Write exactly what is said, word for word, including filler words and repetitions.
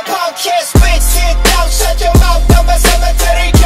punk can't spit, sit down, shut your mouth, I'm a cemetery.